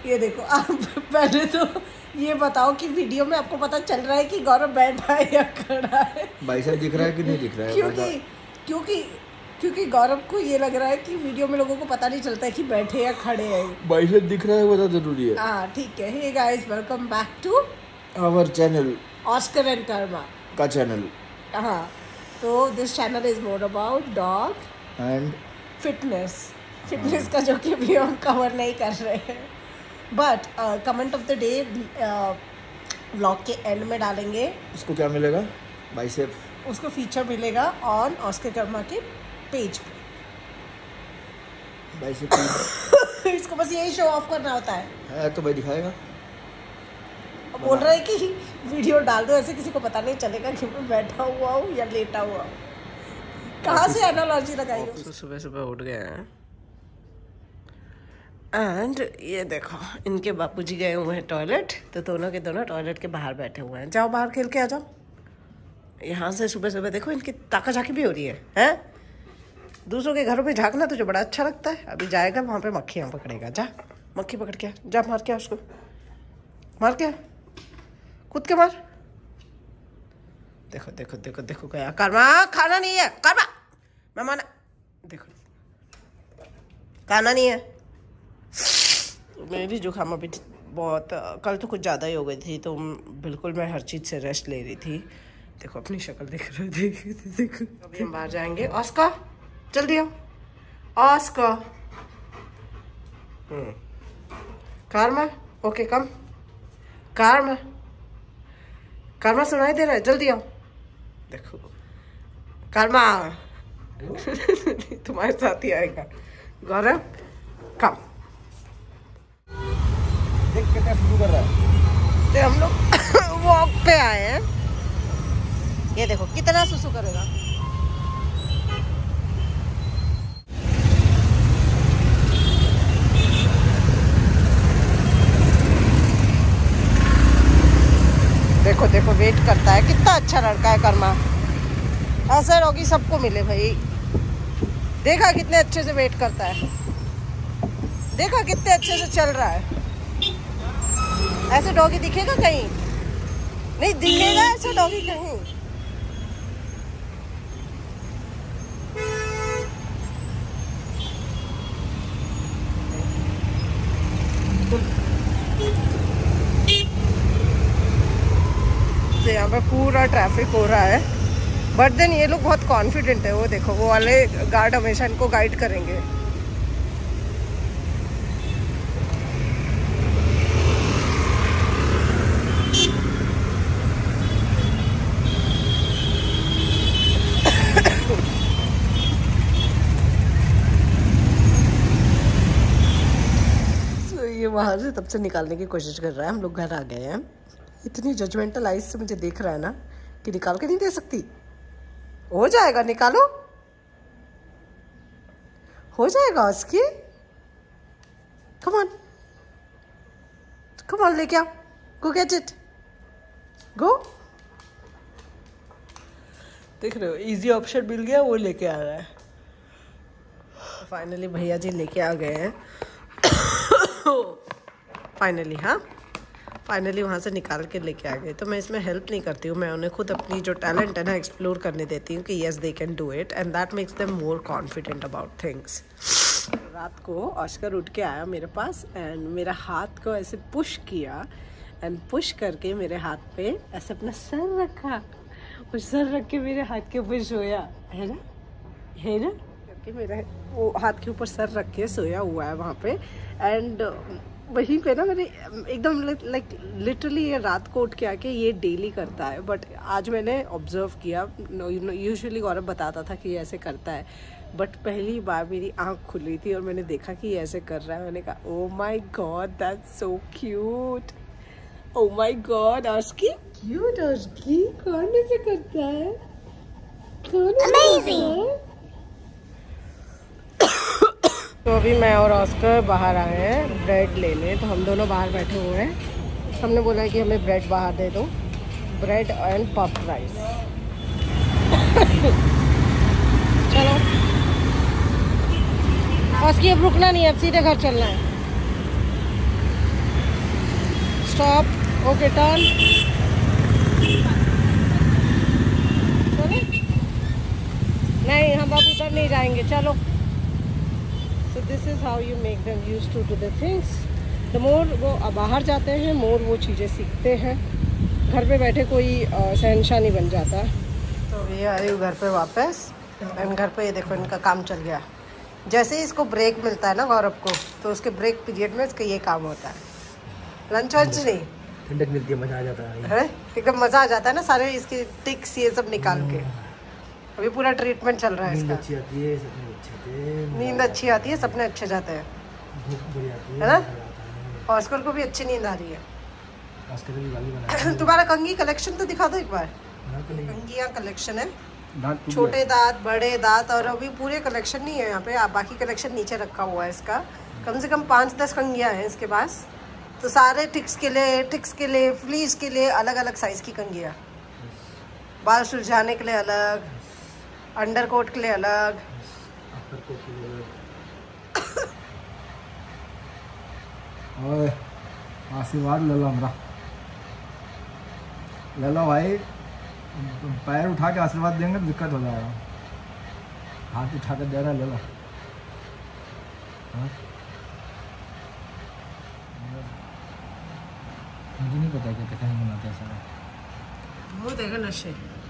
ये देखो आप पहले तो ये बताओ कि वीडियो में आपको पता चल रहा है कि गौरव बैठा है या खड़ा है? बाइसेप दिख रहा है कि नहीं दिख रहा है? क्योंकि गौरव को ये लग रहा है कि वीडियो में लोगों को पता नहीं चलता है कि बैठे या खड़े हैं। बाइसेप दिख रहा है वो तो जरूरी है। हाँ ठीक है। Hey guys, welcome back to our channel Oscar and Karma का चैनल। हाँ, तो this channel is more about dog and fitness का जो कि अभी हम कवर नहीं कर रहे हैं, but comment of the day vlog के एंड में डालेंगे। उसको क्या मिलेगा? बाइसेप, उसको फीचर मिलेगा ऑन ऑस्कर कर्मा के पेज पे। बाइसेप इसको बस यही शो ऑफ करना होता है तो भाई दिखाएगा। अब बोल रहा है कि वीडियो डाल दो, ऐसे किसी को पता नहीं चलेगा कि मैं बैठा हुआ हूँ या लेटा हुआ हूँ। कहाँ से एनालॉजी लगाई हो? सुबह सुबह उठ गए हैं एंड ये देखो इनके बापूजी गए हुए हैं टॉयलेट, तो दोनों के दोनों टॉयलेट के बाहर बैठे हुए हैं। जाओ बाहर खेल के आ जाओ। यहाँ से सुबह सुबह देखो इनकी ताका झाकी भी हो रही है, हैं? दूसरों के घरों पे झांकना तुझे बड़ा अच्छा लगता है। अभी जाएगा वहाँ पे मक्खियाँ पकड़ेगा। जा मक्खी पकड़ के जा, मार के उसको, मार के कूद के मार। देखो देखो देखो देखो गया। कर्मा खाना नहीं है, कर्मा मेहमान, देखो खाना नहीं है। मेरी जुकाम अभी बहुत, कल तो कुछ ज़्यादा ही हो गई थी, तो बिल्कुल मैं हर चीज़ से रेस्ट ले रही थी। देखो अपनी शक्ल देख रहे हो, देखो। अभी हम बाहर जाएंगे। ऑस्कर जल्दी आओ, Oscar. Karma okay come. Karma सुनाई दे रहा है, जल्दी आओ। देखो कर्मा तुम्हारे साथ ही आएगा। गौरव कम। देख कितना शुरू कर रहा है। तो हम लोग वॉक पे आए हैं। ये देखो कितना सुसु करेगा। देखो देखो वेट करता है, कितना अच्छा लड़का है कर्मा। ऐसा डॉगी सबको मिले भाई। देखा कितने अच्छे से वेट करता है, देखा कितने अच्छे से चल रहा है। ऐसे डॉगी दिखेगा कहीं? नहीं दिखेगा ऐसे डॉगी कहीं। तो यहाँ पे पूरा ट्रैफिक हो रहा है, बट देन ये लोग बहुत कॉन्फिडेंट है। वो देखो वो वाले गार्ड हमेशा इनको गाइड करेंगे। ये वहाँ से तब से निकालने की कोशिश कर रहा है। हम लोग घर आ गए हैं। इतनी जजमेंटल आइज से मुझे देख रहा है ना कि निकाल के नहीं दे सकती। हो जाएगा, निकालो, हो जाएगा उसकी। कम ऑन लेके आओ, गो गेट इट, गो। देख रहे हो इजी ऑप्शन मिल गया, वो लेके आ रहा है। फाइनली भैया जी लेके आ गए हैं। फाइनली हाँ, फाइनली वहाँ से निकाल के लेके आ गए। तो मैं इसमें हेल्प नहीं करती हूँ, मैं उन्हें खुद अपनी जो टैलेंट है ना एक्सप्लोर करने देती हूँ कि yes they can do it and that makes them more confident about things. रात को ऑस्कर उठ के आया मेरे पास एंड मेरा हाथ को ऐसे पुश किया एंड पुश करके मेरे हाथ पे ऐसे अपना सर रखा और सर रख के मेरे हाथ के ऊपर सोया, है ना करके मेरे वो हाथ के ऊपर सर रख के सोया हुआ है वहाँ पे। एंड वहीं पे ना मैंने एकदम लाइक लिटरली ये रात को उठ के आके ये डेली करता है, बट आज मैंने ऑब्जर्व किया। यूजुअली गौरव बताता था कि ये ऐसे करता है, बट पहली बार मेरी आँख खुली थी और मैंने देखा कि ये ऐसे कर रहा है। मैंने कहा oh my God that's so cute, oh my God Oskie cute, Oskie कौन ऐसे करता है, कौन अमेजिंग। तो अभी मैं और ऑस्कर बाहर आए हैं ब्रेड लेने, तो हम दोनों बाहर बैठे हुए हैं। हमने बोला है कि हमें ब्रेड बाहर दे दो, ब्रेड एंड पफ राइस। चलो ऑस्की अब रुकना नहीं है, अब सीधे घर चलना है। स्टॉप, ओके टर्न, चलो नहीं हम अब उधर नहीं जाएंगे, चलो। So this is how you make them use to the things. The more वो बाहर जाते हैं, मोर वो चीज़ें सीखते हैं। घर पे बैठे कोई शहंशाह नहीं बन जाता। तो ये आ रही हूँ घर पे वापस, एंड घर पे ये देखो इनका काम चल गया। जैसे ही इसको ब्रेक मिलता है ना गौरव को, तो उसके ब्रेक पीरियड में इसका ये काम होता है। लंच वंच नहीं, ठंडक मिलती है, मजा आ जाता है एकदम मज़ा आ जाता है ना, सारे इसके टिक्स ये सब निकाल के। अभी पूरा ट्रीटमेंट चल रहा है इसका। अच्छी आती है, सपने अच्छे आते हैं, नींद अच्छी आती है, सपने अच्छे जाते हैं, भूख बुरी आती है ना। ऑस्कर को भी अच्छी नींद आ रही है। ऑस्कर भी वाली बना तुम्हारा कंघी कलेक्शन तो दिखा दो एक बार। कंघियाँ कलेक्शन है, छोटे दांत, बड़े दांत, और अभी पूरे कलेक्शन नहीं है यहाँ पे, बाकी कलेक्शन नीचे रखा हुआ है इसका। कम से कम 5-10 कंघियाँ हैं इसके पास। तो सारे टिक्स के लिए, फ्लीस के लिए अलग अलग साइज़ की कंघियाँ, बाल सुलझाने के लिए अलग, अंडर कोट के लिए अलग। ओए आशीर्वाद ले लो हमरा, ले लो भाई। पैर उठा के आशीर्वाद देंगे तो दिक्कत हो जाएगा। हाथ उठा के दे रहा, ले लो। मुझे नहीं पता कि कैसे बनाते हैं सारा। वो देखो नशे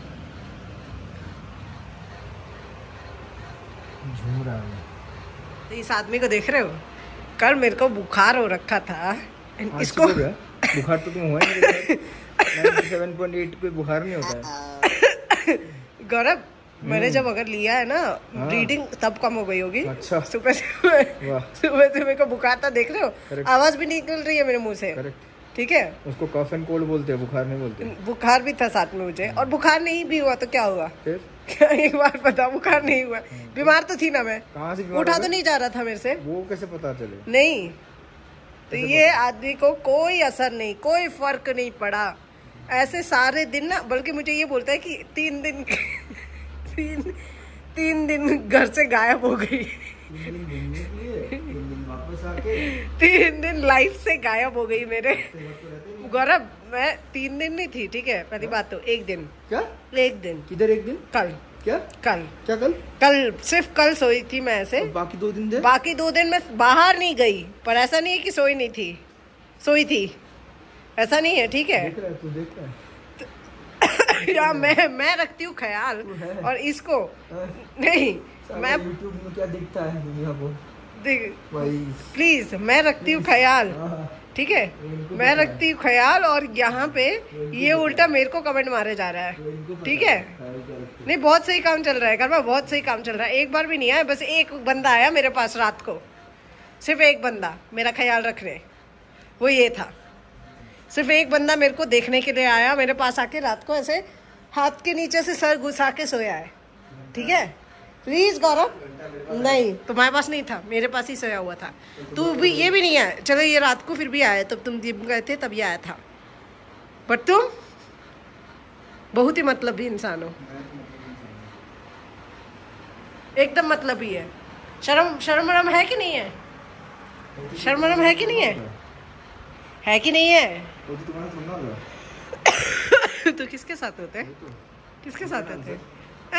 झूम रहा है। तो इस आदमी को देख रहे हो, कल मेरे को बुखार हो रखा था, इसको बुखार तो तुम हुआ ही नहीं। 97.8 कोई बुखार नहीं होता है गौरव। मैंने जब अगर लिया है ना ब्रीडिंग, तब कम हो गई होगी। अच्छा। सुबह से मेरे को बुखार था, देख रहे हो आवाज भी निकल रही है मेरे मुंह से। ठीक है, उसको कफ एंड कोल्ड बोलते हैं, बुखार नहीं बोलते। बुखार भी था साथ में मुझे, और बुखार नहीं भी हुआ तो क्या हुआ फिर? एक बार पता, बुखार नहीं हुआ, बीमार तो थी ना मैं। कहाँ से उठा तो नहीं जा रहा था मेरे से, वो कैसे पता चले? नहीं तो ये आदमी को कोई असर नहीं, कोई फर्क नहीं पड़ा। ऐसे सारे दिन ना, बल्कि मुझे ये बोलता है कि 3 दिन तीन दिन घर से गायब हो गई। 3 दिन लाइफ से गायब हो गई मेरे। गौरव मैं 3 दिन नहीं थी, ठीक है, पहली बात तो 1 दिन। क्या 1 दिन? किधर 1 दिन? कल। क्या कल? क्या कल? कल सिर्फ कल सोई थी मैं ऐसे। बाकी 2 दिन थे? बाकी 2 दिन मैं बाहर नहीं गई, पर ऐसा नहीं है कि सोई नहीं थी, सोई थी, ऐसा नहीं है, ठीक है। देख रहा है तू, देख रहा है। या मैं रखती हूँ ख्याल, और इसको नहीं। मैं YouTube में क्या दिखता है दुनिया को, प्लीज मैं रखती हूँ ख्याल, ठीक है, मैं रखती हूँ ख्याल। और यहाँ पे ये उल्टा मेरे को कमेंट मारे जा रहा है, ठीक है। नहीं बहुत सही काम चल रहा है कर्मा, बहुत सही काम चल रहा है। एक बार भी नहीं आया, बस एक बंदा आया मेरे पास रात को, सिर्फ एक बंदा मेरा ख्याल रखने, वो ये था। सिर्फ एक बंदा मेरे को देखने के लिए आया, मेरे पास आके रात को ऐसे हाथ के नीचे से सर घुसा के सोया है, ठीक है। प्लीज गौरव, नहीं तुम्हारे पास नहीं था, मेरे पास ही सोया हुआ था। तू भी, ये भी नहीं आया, चलो ये रात को फिर भी आया, तब तुम जिम गए थे तब ये आया था, बट तुम बहुत ही मतलबी इंसान हो, एकदम मतलबी है। शर्म है कि नहीं है? शर्म है कि नहीं है? है कि नहीं है? तो किसके साथ होते हैं? किसके साथ होते हैं?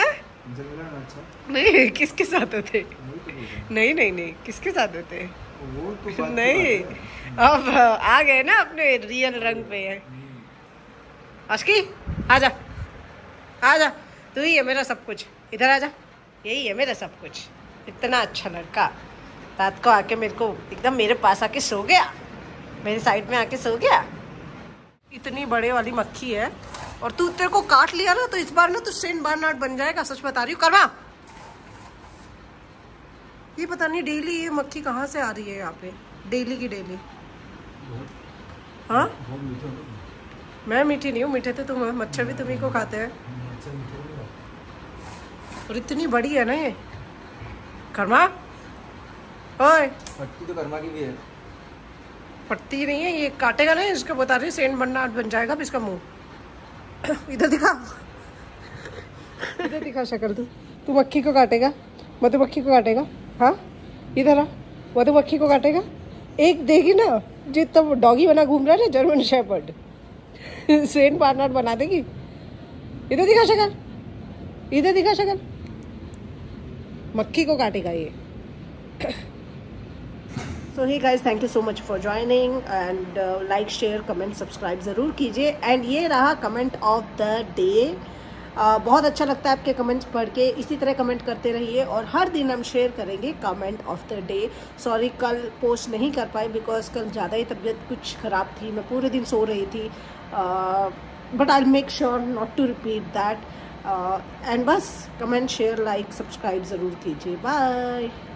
नहीं किसके साथ होते? नहीं किसके साथ होते? नहीं, अब आ गए ना अपने रियल रंग पे। आशकी आजा, आजा, तू ही है मेरा सब कुछ, इधर आजा, यही है मेरा सब कुछ। इतना अच्छा लड़का रात को आके मेरे को एकदम मेरे पास आके सो गया, मेरी साइड में आके सो गया। इतनी बड़े वाली मक्खी है, और तू, तेरे को काट लिया ना तो इस बार ना तू सेंट बर्नार्ड बन जाएगा, सच बता रही हूँ। करवा, ये पता नहीं डेली ये मक्खी कहाँ से आ रही है यहाँ पे, डेली की डेली। हाँ मैं मीठी नहीं हूँ, मीठे तो तुम, मच्छर भी तुम्ही को खाते हैं। और इतनी बड़ी है ना ये। कर्मा, ओए, पट्टी तो कर्मा की भी है। पट्टी नहीं है ये, काटेगा ना, इसको बता रही सेंट बर्नार्ड बन जाएगा अब इसका मुंह। इधर दिखा, इधर दिखा शक्ल। तू मक्खी को काटेगा, मधुमक्खी को काटेगा? हाँ इधर आ, मधुमक्खी को काटेगा? एक देगी ना जितना वो डॉगी बना घूम रहा है ना, जर्मन शेपर्ड, सेंट बार्नार्ड बना देगी। इधर दिखा शक्ल, इधर दिखा शक्ल, मक्खी को काटेगा ये। So hi guys, thank you so much for joining and like share comment subscribe ज़रूर कीजिए। एंड ये रहा कमेंट ऑफ द डे। बहुत अच्छा लगता है आपके कमेंट्स पढ़ के, इसी तरह कमेंट करते रहिए और हर दिन हम शेयर करेंगे comment of the day. Sorry कल पोस्ट नहीं कर पाई बिकॉज कल ज़्यादा ही तबीयत कुछ ख़राब थी, मैं पूरे दिन सो रही थी। But I make sure not to repeat that. And बस कमेंट शेयर लाइक सब्सक्राइब ज़रूर कीजिए। बाय।